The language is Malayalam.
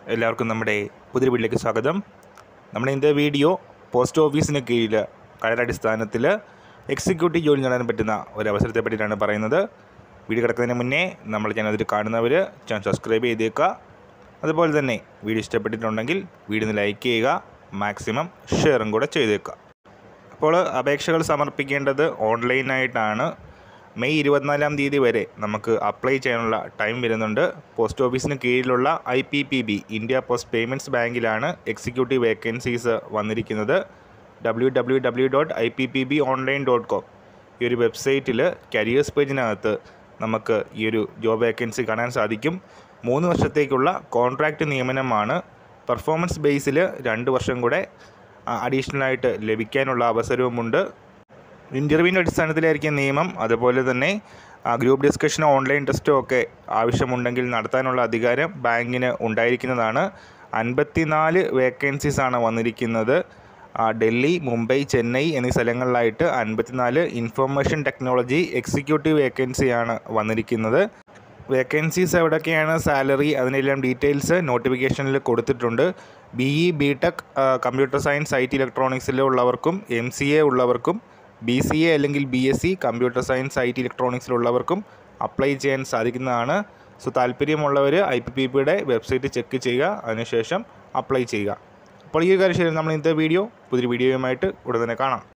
എല്ലാവർക്കും നമ്മുടെ പുതിയ വീട്ടിലേക്ക് സ്വാഗതം. നമ്മുടെ ഇന്നത്തെ വീഡിയോ പോസ്റ്റ് ഓഫീസിന് കീഴിൽ കരാറടിസ്ഥാനത്തിൽ എക്സിക്യൂട്ടീവ് ജോലി നേടാൻ പറ്റുന്ന ഒരു അവസരത്തെ പറ്റിയിട്ടാണ് പറയുന്നത്. വീഡിയോ കിടക്കുന്നതിന് മുന്നേ നമ്മൾ ചാനൽ കാണുന്നവർ ചാനൽ സബ്സ്ക്രൈബ് ചെയ്തേക്കുക. അതുപോലെ തന്നെ വീഡിയോ ഇഷ്ടപ്പെട്ടിട്ടുണ്ടെങ്കിൽ വീഡിയോ ഒന്ന് ലൈക്ക് ചെയ്യുക, മാക്സിമം ഷെയറും കൂടെ ചെയ്തേക്കുക. അപ്പോൾ അപേക്ഷകൾ സമർപ്പിക്കേണ്ടത് ഓൺലൈനായിട്ടാണ്. മെയ് 24 വരെ നമുക്ക് അപ്ലൈ ചെയ്യാനുള്ള ടൈം വരുന്നുണ്ട്. പോസ്റ്റ് ഓഫീസിന് കീഴിലുള്ള IPPB ഇന്ത്യ പോസ്റ്റ് പേയ്മെൻറ്റ്സ് ബാങ്കിലാണ് എക്സിക്യൂട്ടീവ് വേക്കൻസീസ് വന്നിരിക്കുന്നത്. www.ippbonline.com ഈ ഒരു വെബ്സൈറ്റിൽ കരിയേഴ്സ് പേജിനകത്ത് നമുക്ക് ഈ ഒരു ജോബ് വേക്കൻസി കാണാൻ സാധിക്കും. 3 വർഷത്തേക്കുള്ള കോൺട്രാക്റ്റ് നിയമനമാണ്. പെർഫോമൻസ് ബേസിൽ 2 വർഷം കൂടെ അഡീഷണലായിട്ട് ലഭിക്കാനുള്ള അവസരവുമുണ്ട്. ഇൻ്റർവ്യൂവിൻ്റെ അടിസ്ഥാനത്തിലായിരിക്കും നിയമം. അതുപോലെ തന്നെ ഗ്രൂപ്പ് ഡിസ്കഷനോ ഓൺലൈൻ ടെസ്റ്റോ ഒക്കെ ആവശ്യമുണ്ടെങ്കിൽ നടത്താനുള്ള അധികാരം ബാങ്കിന് ഉണ്ടായിരിക്കുന്നതാണ്. 54 വേക്കൻസീസാണ് വന്നിരിക്കുന്നത്. ഡൽഹി, മുംബൈ, ചെന്നൈ എന്നീ സ്ഥലങ്ങളിലായിട്ട് 54 ഇൻഫർമേഷൻ ടെക്നോളജി എക്സിക്യൂട്ടീവ് വേക്കൻസിയാണ് വന്നിരിക്കുന്നത്. വേക്കൻസീസ് എവിടെയൊക്കെയാണ്, സാലറി, അതിനെല്ലാം ഡീറ്റെയിൽസ് നോട്ടിഫിക്കേഷനിൽ കൊടുത്തിട്ടുണ്ട്. BE, BTech, computer science, IT ഇലക്ട്രോണിക്സിൽ ഉള്ളവർക്കും MCA ഉള്ളവർക്കും BCA അല്ലെങ്കിൽ BSc കമ്പ്യൂട്ടർ സയൻസ്, IT ഇലക്ട്രോണിക്സിലുള്ളവർക്കും അപ്ലൈ ചെയ്യാൻ സാധിക്കുന്നതാണ്. സോ താല്പര്യമുള്ളവർ IPPBയുടെ വെബ്സൈറ്റ് ചെക്ക് ചെയ്യുക, അതിനുശേഷം അപ്ലൈ ചെയ്യുക. അപ്പോൾ ഈ ഒരു കാര്യം ശരി. നമ്മൾ ഇന്നത്തെ പുതിയൊരു വീഡിയോയുമായിട്ട് ഉടൻ തന്നെ കാണാം.